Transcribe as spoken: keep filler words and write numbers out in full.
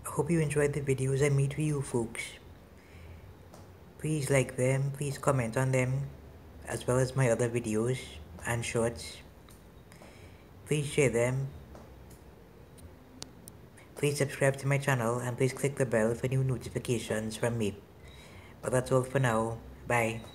I hope you enjoyed the videos I made for you folks. Please like them, please comment on them, as well as my other videos and shorts. Please share them. Please subscribe to my channel and please click the bell for new notifications from me. But that's all for now. Bye.